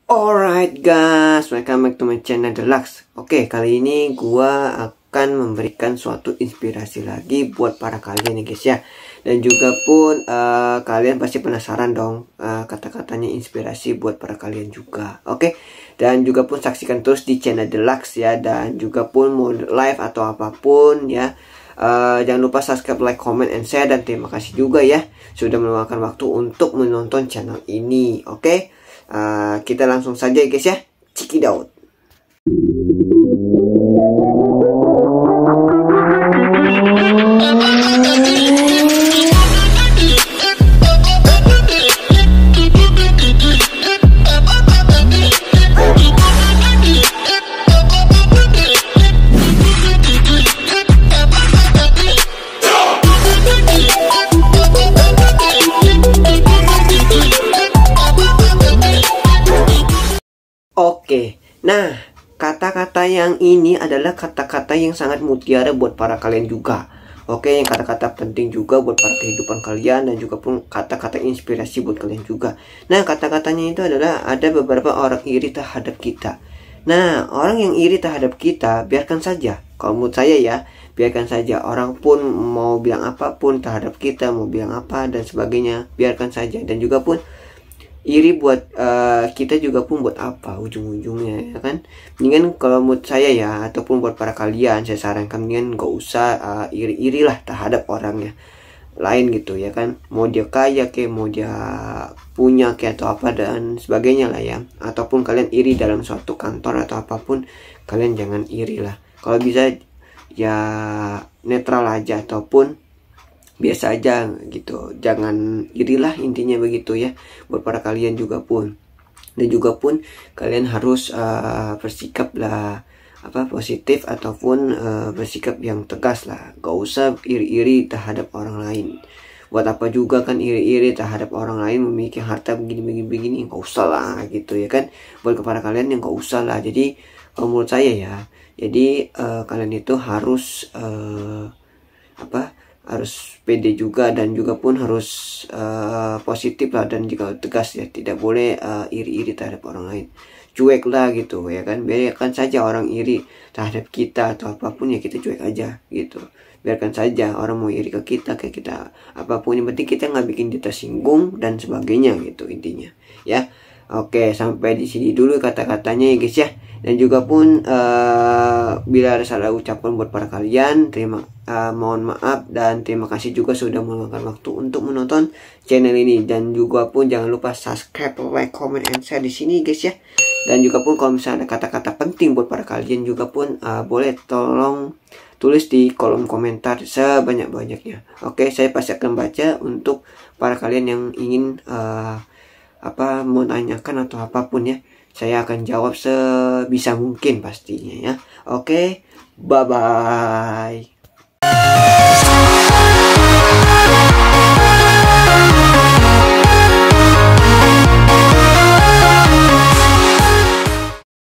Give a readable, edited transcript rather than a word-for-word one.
Alright guys, welcome back to my channel Deluxe. Oke, kali ini gua akan memberikan suatu inspirasi lagi buat para kalian ya guys ya. Dan juga pun kalian pasti penasaran dong kata-katanya inspirasi buat para kalian juga. Oke, dan juga pun saksikan terus di channel Deluxe ya. Dan juga pun mau live atau apapun ya, jangan lupa subscribe, like, comment, and share. Dan terima kasih juga ya sudah meluangkan waktu untuk menonton channel ini. Oke, kita langsung saja ya guys ya, check it out. Oke, nah kata-kata yang ini adalah kata-kata yang sangat mutiara buat para kalian juga. Oke, yang kata-kata penting juga buat para kehidupan kalian dan juga pun kata-kata inspirasi buat kalian juga. Nah, kata-katanya itu adalah ada beberapa orang iri terhadap kita. Nah, orang yang iri terhadap kita biarkan saja. Kalau menurut saya ya, biarkan saja. Orang pun mau bilang apapun terhadap kita, mau bilang apa dan sebagainya, biarkan saja. Dan juga pun iri buat kita juga pun buat apa ujung-ujungnya ya kan. Mendingan kalau menurut saya ya, ataupun buat para kalian saya sarankan mendingan gak usah iri-iri lah terhadap orangnya lain gitu ya kan. Mau dia kaya kayak, mau dia punya kayak atau apa dan sebagainya lah ya. Ataupun kalian iri dalam suatu kantor atau apapun, kalian jangan iri lah. Kalau bisa ya netral aja ataupun biasa aja gitu, jangan irilah intinya begitu ya buat para kalian juga pun. Dan juga pun kalian harus bersikap lah positif ataupun bersikap yang tegas lah. Gak usah iri-iri terhadap orang lain. Buat apa juga kan iri-iri terhadap orang lain memiliki harta begini-begini, gak usah lah gitu ya kan. Buat kepada kalian yang gak usah lah. Jadi menurut saya ya, jadi kalian itu harus harus pede juga dan juga pun harus positif lah dan juga tegas ya. Tidak boleh iri-iri terhadap orang lain, cuek lah gitu ya kan. Biarkan saja orang iri terhadap kita atau apapun ya, kita cuek aja gitu. Biarkan saja orang mau iri ke kita, kayak kita apapun, yang penting kita nggak bikin dia tersinggung dan sebagainya gitu intinya ya. Oke, sampai di sini dulu kata-katanya ya guys ya. Dan juga pun bila ada salah ucapan buat para kalian, mohon maaf dan terima kasih juga sudah meluangkan waktu untuk menonton channel ini. Dan juga pun jangan lupa subscribe, like, comment, and share di sini guys ya. Dan juga pun kalau misalnya ada kata-kata penting buat para kalian juga pun boleh tolong tulis di kolom komentar sebanyak-banyaknya. Oke, saya pasti akan baca untuk para kalian yang ingin mau tanyakan atau apapun ya. Saya akan jawab sebisa mungkin pastinya ya. Oke, bye bye.